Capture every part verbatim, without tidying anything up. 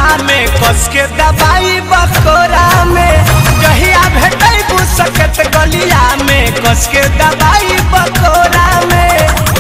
में कस के दबाई बकोरा में जहिया भेटैबू सकत गलिया में कस के दबाई बकोरा में।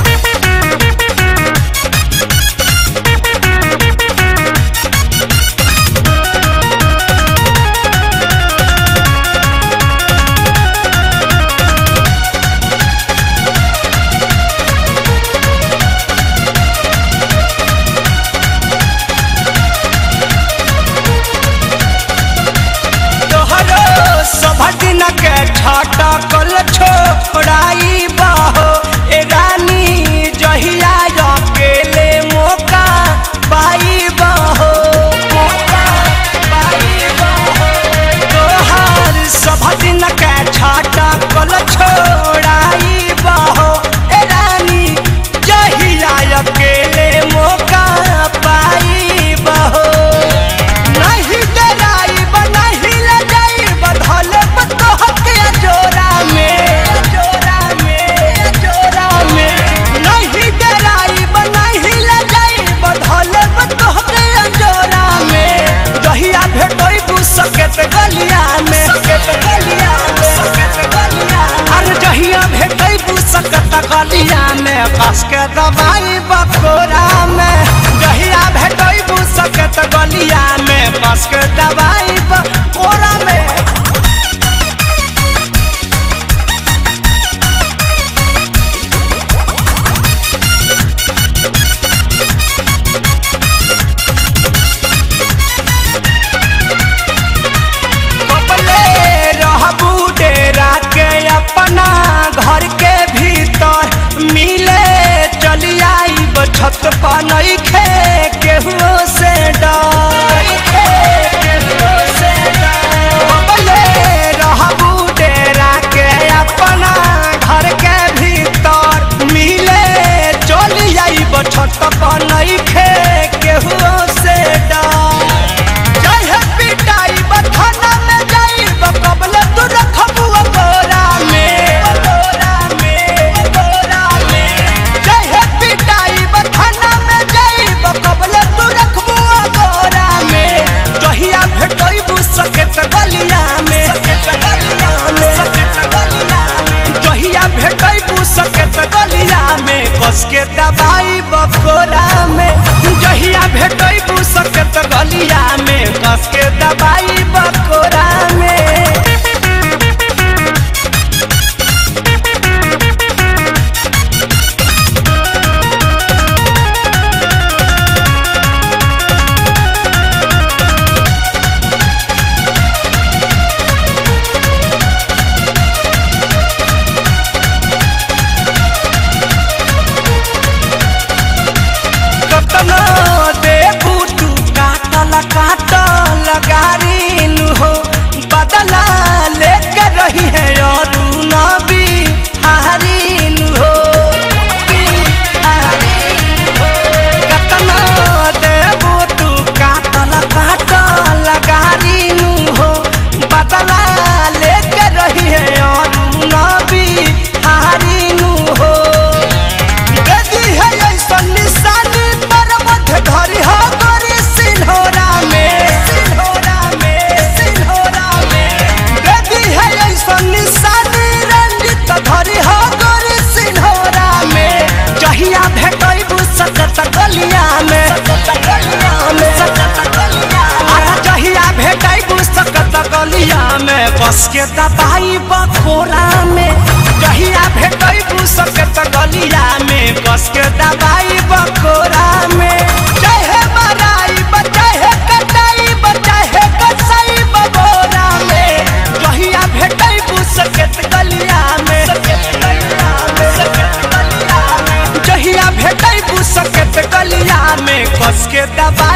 छाटा कल छोड़ाई बहो ए रानी जहिया अकेले मौका पाई बहो मौका पाई बहो तोहार सब दिन के छाटा कल छोड़ाई बहो ए रानी जहिया अकेले मौका पाई बहो। नहीं डराई नहीं ले जाई बधल जोरा में जोरा में जोरा में नहीं डराई नहीं ले जाई बधल तोहके जोरा में जहिया भेटैबू सकत गलिया में सकत गलिया में सकत गलिया अरे जहिया भेटैबू सकत गलिया में कस के दबाई बकोरा में जहिया भेटैबू सकत गलिया में कस के दबाई बकोरा में। अपना घर के भीतर मिले चली आई छत पर नइखे केहू से डर से रहबू डेरा के अपना घर के भीतर मिले चली आई छत पर नइखे केहू से डर चाहे पिटाई बथाना में जाई कबले तू रखबू गोरा में गोरा में गोरा में चाहे पिटाई बथाना में जाई कबले तू रखबू गोरा में जहिया भेटैबू सकत गलिया में सकत गलिया में सकत गलिया जहिया भेटैबू सकत गलिया में कस के दबाई बकोरा में जहिया भेटैबू सकत गलिया में कस के दबाई बकोरा में। काटल गारीन हो बदला लेके रही है और नबी हारीन हो कतना देबू तू काटल काटल गारीन हो बदला लेके रही है और नबी हारीन हो यदि है ऐसा निशानी पर मत धरी हो सिन्होरा में सिन्होरा में सिन्होरा में यदि है ऐसा निशानी रंजित धरी हो गोरी सिन्होरा में जहिया भेटैबू सकत गलिया में सकत गलिया में सकत गलिया अरे जहिया भेटैबू सकत गलिया में कस के दबाई बकोरा में जहिया भेटैबू सकत गलिया में कस के दबाई बकोरा में चाहे मराई चाहे कटाई चाहे कसाई बकोरा में जहिया भेटैबू सकत गलिया में सकत गलिया में सकत गलिया में जहिया भेटैबू सकत गलिया में कस के दबाई